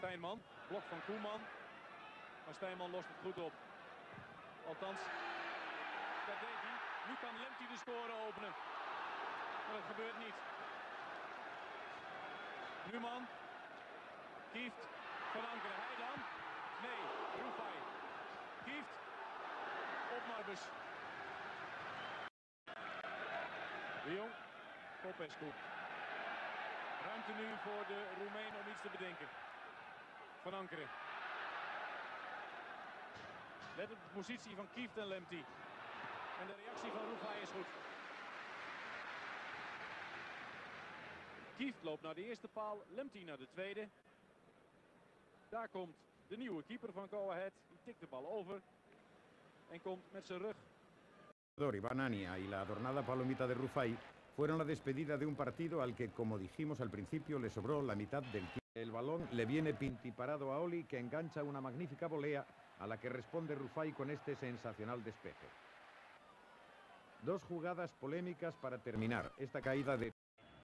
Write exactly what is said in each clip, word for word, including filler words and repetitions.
Steinman, blok van Koeman. Maar Steinman lost het goed op. Althans, dat deed hij. Nu kan Lemty de sporen openen. Maar dat gebeurt niet. Numan. Kieft. Van Ankeren. Hij dan? Nee, Rufai. Kieft. Op Marbus. De Jong. Popescu. Ruimte nu voor de Roemeen om iets te bedenken. Van Ankeren. Let op de positie van Kieft en Lemty. En de reactie van Rufai is goed. Kieft loopt naar de eerste paal, Lemty naar de tweede. Daar komt de nieuwe keeper van Go Ahead. Die tikt de bal over. En komt met zijn rug. Banania y la adornada palomita de Rufai fueron la despedida de un partido al que, como dijimos al principio, le sobró la mitad del tiempo. El balón le viene pintiparado a Oli, que engancha una magnífica volea a la que responde Rufai con este sensacional despeje. Dos jugadas polémicas para terminar esta caída de...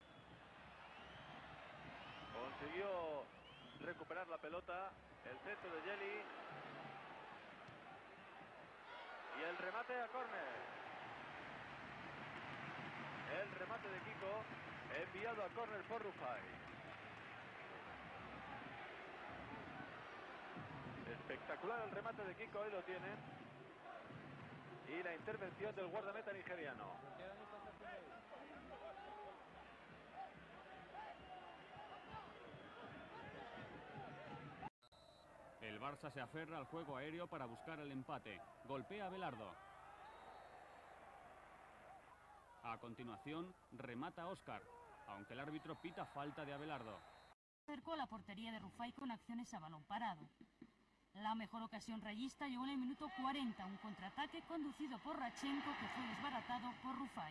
Consiguió recuperar la pelota, el centro de Jelly y el remate a córner. El remate de Kiko enviado a córner por Rufai. Espectacular el remate de Kiko, ahí lo tienen. Y la intervención del guardameta nigeriano. El Barça se aferra al juego aéreo para buscar el empate. Golpea a Belardo. A continuación, remata a Óscar, aunque el árbitro pita falta de Abelardo. Acercó a la portería de Rufai con acciones a balón parado. La mejor ocasión rayista llegó en el minuto cuarenta, un contraataque conducido por Rachenko que fue desbaratado por Rufai.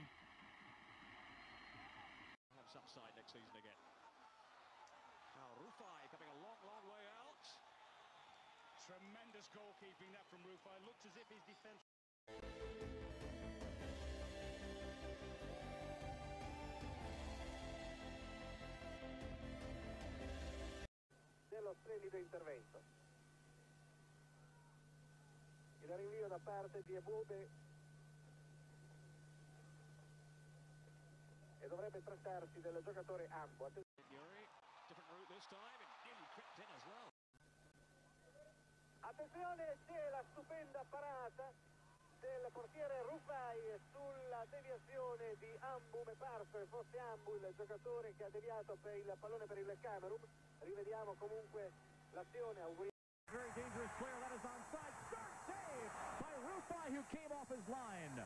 Tremendous goalkeeping that from Rufai. Looks as if his defense. Dello splendido intervento. Il rinvio da parte di Ebube e dovrebbe trattarsi del giocatore Ambo. Attenzione, c'è la stupenda parata del portiere Rufai sulla deviazione di Ambu. Mi parso che fosse Ambu il giocatore che ha deviato per il pallone per il Camerun. Rivediamo comunque l'azione. Very dangerous player, that is onside. Start save by Rufai, who came off his line.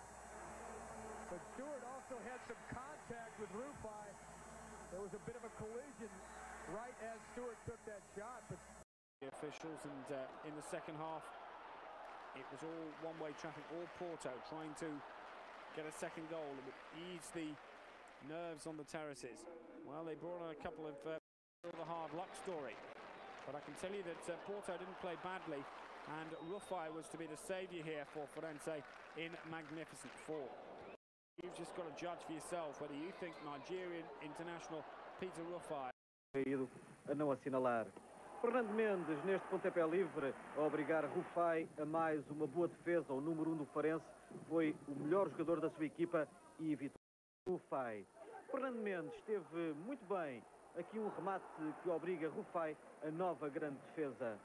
But Stewart also had some contact with Rufai. There was a bit of a collision right as Stewart took that shot. But the officials, and uh, in the second half, it was all one-way traffic, all Porto trying to get a second goal. It would ease the nerves on the terraces. Well, they brought on a couple of uh, the hard luck story. But I can tell you that uh, Porto didn't play badly, and Rufai was to be the saviour here for Firenze in magnificent form. You've just got to judge for yourself whether you think Nigerian international Peter Rufai. A não assinalar. Fernando Mendes, neste pontapé livre, a obrigar Rufai a mais uma boa defesa. O número um do Farense foi o melhor jogador da sua equipa e evitou Rufai. Fernando Mendes esteve muito bem. Aqui um remate que obriga Rufai a nova grande defesa.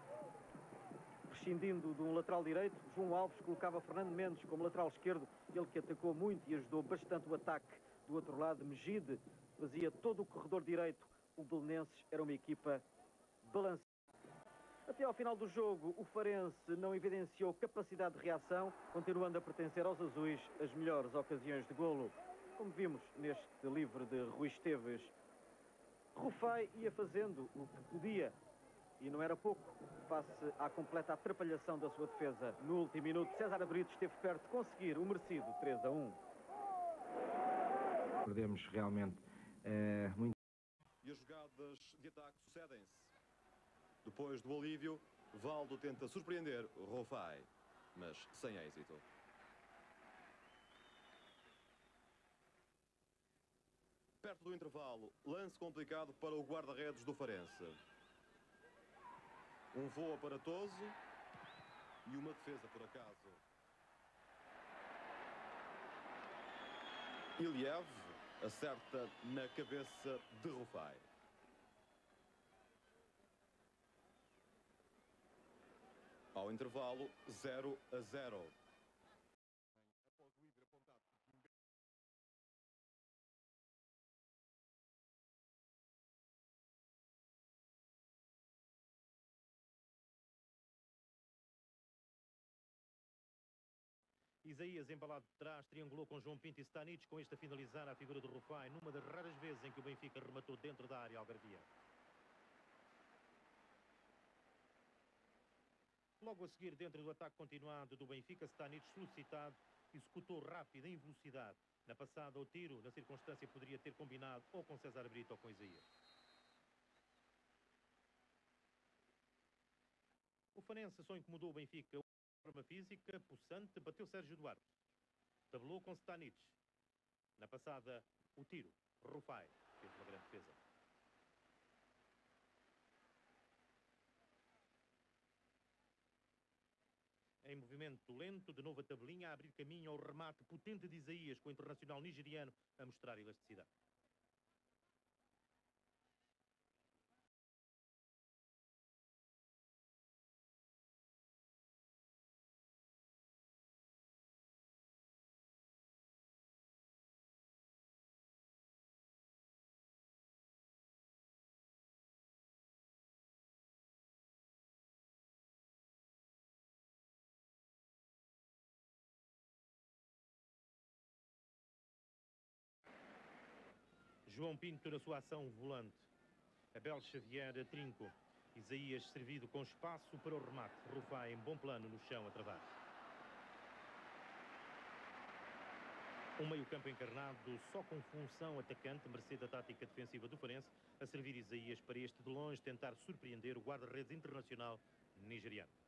Prescindindo de um lateral direito, João Alves colocava Fernando Mendes como lateral esquerdo, ele que atacou muito e ajudou bastante o ataque. Do outro lado, Mejide fazia todo o corredor direito. O Belenenses era uma equipa balanceada. Até ao final do jogo, o Farense não evidenciou capacidade de reação, continuando a pertencer aos azuis as melhores ocasiões de golo. Como vimos neste livre de Rui Esteves, Rufai ia fazendo o que podia, e não era pouco, face à completa atrapalhação da sua defesa. No último minuto, César Brito esteve perto de conseguir o merecido três a um. Perdemos realmente é, muito. E as jogadas de ataque sucedem-se. Depois do alívio, Valdo tenta surpreender Rufai, mas sem êxito. Perto do intervalo, lance complicado para o guarda-redes do Farense. Um voo aparatoso e uma defesa por acaso. Iliev acerta na cabeça de Rufai. Ao intervalo, zero a zero. Isaías, embalado de trás, triangulou com João Pinto e Stanic, com este a finalizar a figura de Rufai, numa das raras vezes em que o Benfica rematou dentro da área algarvia. Logo a seguir, dentro do ataque continuado do Benfica, Stanic, solicitado, executou rápido, em velocidade. Na passada, o tiro, na circunstância, poderia ter combinado ou com César Brito ou com Isaías. O Farense só incomodou o Benfica. De forma física, possante, bateu Sérgio Duarte. Tabelou com Stanic. Na passada, o tiro. Rufai fez uma grande defesa. Em movimento lento, de novo a tabelinha a abrir caminho ao remate potente de Isaías, com o internacional nigeriano a mostrar elasticidade. João Pinto na sua ação volante. Abel Xavier a trinco. Isaías servido com espaço para o remate. Rufai em bom plano no chão a travar. Um meio-campo encarnado só com função atacante, mercê da tática defensiva do Farense, a servir Isaías para este de longe tentar surpreender o guarda-redes internacional nigeriano.